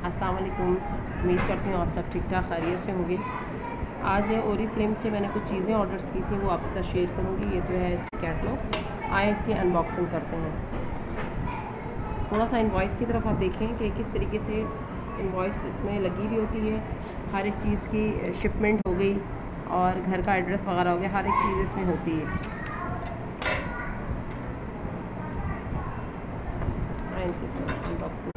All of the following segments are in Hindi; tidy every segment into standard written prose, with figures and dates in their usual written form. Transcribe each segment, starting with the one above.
अस्सलाम वालेकुम। उम्मीद करती हूँ आप सब ठीक ठाक खैरियत से होंगे। आज ओरिफ्लेम से मैंने कुछ चीज़ें ऑर्डर्स की थी, वो आपके साथ शेयर करूँगी। ये जो है इसकी कैटलॉग, आए इसकी अनबॉक्सिंग करते हैं। थोड़ा सा इनवॉइस की तरफ आप देखें कि किस तरीके से इनवॉइस इसमें लगी हुई होती है। हर एक चीज़ की शिपमेंट हो गई और घर का एड्रेस वगैरह हो गया, हर एक चीज़ इसमें होती है। अनबॉक्सिंग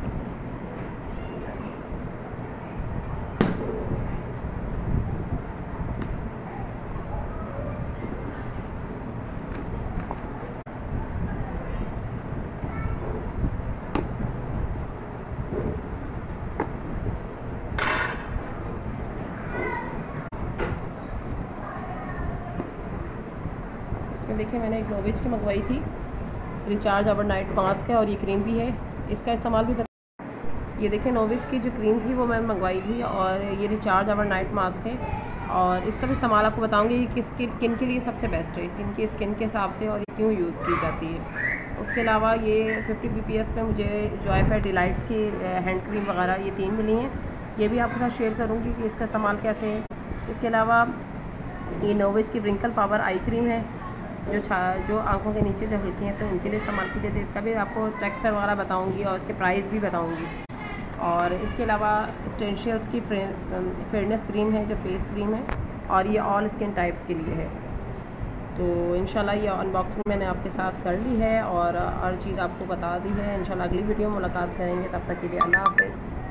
देखिए, मैंने एक नोविच की मंगवाई थी, रिचार्ज ओवरनाइट मास्क है और ये क्रीम भी है। इसका इस्तेमाल भी ये देखिए, नोविच की जो क्रीम थी वो मैं मंगवाई थी और ये रिचार्ज ओवरनाइट मास्क है। और इसका भी इस्तेमाल आपको बताऊंगी कि किन के लिए सबसे बेस्ट है, इनकी स्किन के हिसाब से, और ये क्यों यूज़ की जाती है। उसके अलावा ये 50 bps में मुझे जॉयफाई डिलाइट्स की हैंड क्रीम वगैरह ये 3 मिली हैं। ये भी आपके साथ शेयर करूँगी कि इसका इस्तेमाल कैसे है। इसके अलावा ये नोविच की ब्रिंकल पावर आई क्रीम है, जो आंखों के नीचे जब होती हैं तो उनके लिए इस्तेमाल की जाती है। इसका भी आपको टेक्सचर वगैरह बताऊंगी और इसके प्राइस भी बताऊंगी। और इसके अलावा एसेंशियल्स की फेयरनेस क्रीम है, जो फेस क्रीम है, और ये ऑल स्किन टाइप्स के लिए है। तो इंशाल्लाह ये अनबॉक्सिंग मैंने आपके साथ कर ली है और हर चीज़ आपको बता दी है। इंशाल्लाह अगली वीडियो में मुलाकात करेंगे, तब तक के लिए अल्लाह हाफ़िज़।